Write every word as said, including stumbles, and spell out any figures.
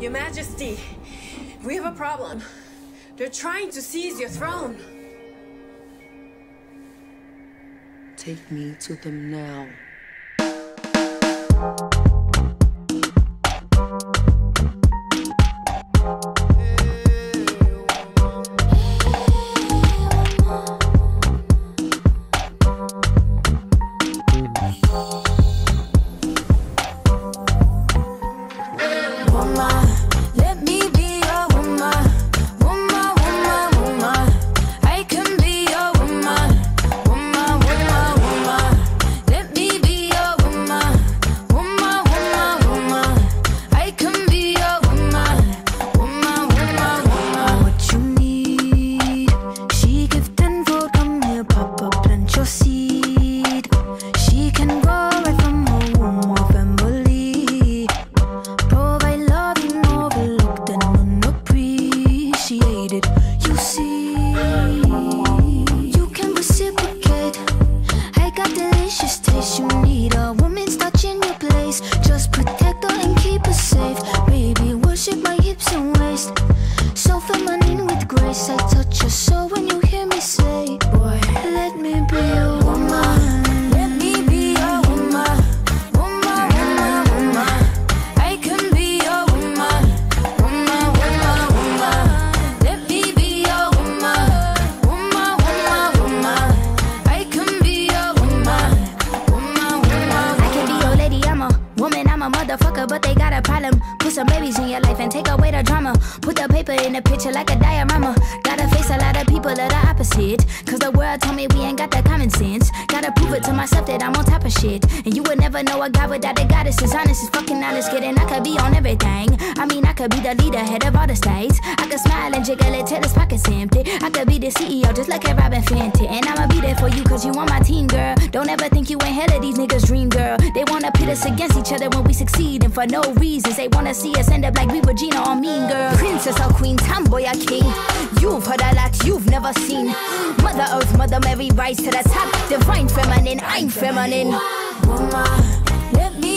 Your Majesty, we have a problem. They're trying to seize your throne. Take me to them now. For no reasons, they wanna see us end up like we were Gina or Mean Girl. Princess or queen, tomboy or king. You've heard a lot you've never seen. Mother Earth, Mother Mary, rise to the top. Divine feminine, I'm feminine. Woman, let me